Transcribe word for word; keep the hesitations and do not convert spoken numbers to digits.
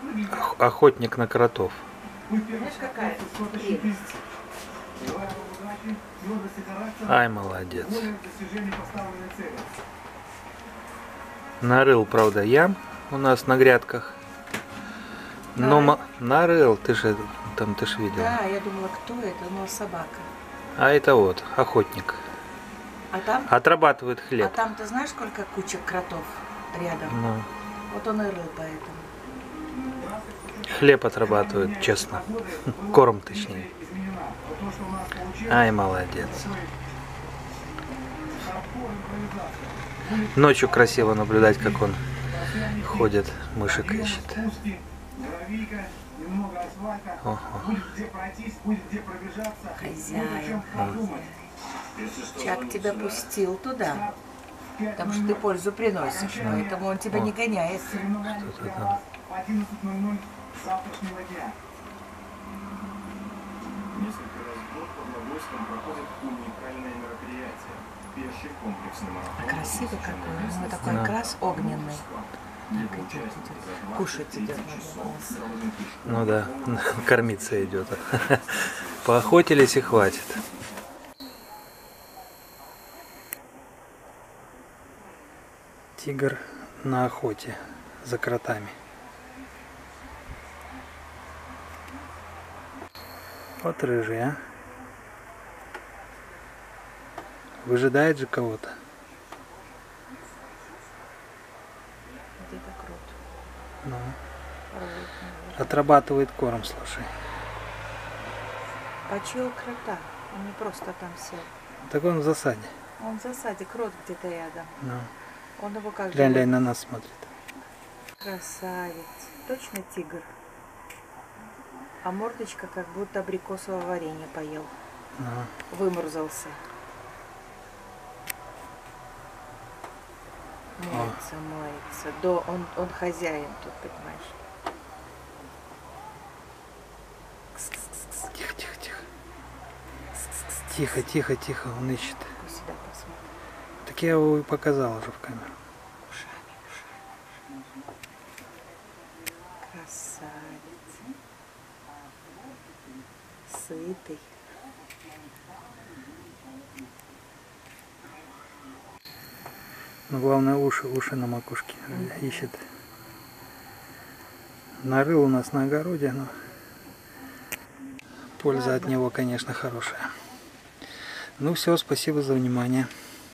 Охотник на кротов. Знаешь, какая прелесть? Ай, молодец. Нарыл, правда, ям у нас на грядках. Но м- нарыл, ты же там ты ж видел. Да, я думала, кто это, но собака. А это вот охотник. А там, Отрабатывает а хлеб. там ты знаешь, сколько кучек кротов рядом? Ну, Вот он и рыл поэтому. хлеб отрабатывает, честно. Корм, точнее. Ай, молодец. Ночью красиво наблюдать, как он ходит, мышек ищет. Ого. Хозяин. Чак тебя пустил туда, потому что ты пользу приносишь, поэтому он тебя не гоняет. Что-то там. Несколько раз в год под Лобойском проходит уникальное мероприятие. Пеший комплексный марафон. Красивый какой, у него такой Да. окрас огненный. Так, идет, идет. Кушать идет. Ну да, кормиться идет. Поохотились и хватит. Тигр на охоте за кротами. Вот рыжий, а. Выжидает же кого-то. Где-то крут. Ну, Рвут, наверное. отрабатывает корм, слушай. Почуял крота, он не просто там сел. Так он в засаде. Он в засаде, крот где-то рядом. Ну, Он его как глянь, же... глянь, на нас смотрит. Красавец. Точно тигр. А мордочка как будто абрикосовое варенье поел. Ну, Вымурзался. Моется, моется. Да, он, он хозяин тут, понимаешь. Кс-кс-кс-кс. тихо, тихо, тихо. Тихо, тихо, тихо, он ищет. Пусть сюда посмотрит. Так я его и показал уже в камеру. Ушами, ушами. Красавец. Сытый. Но главное уши, уши на макушке ищет. Нарыл у нас на огороде, но польза от него, конечно, хорошая. Ну все, спасибо за внимание.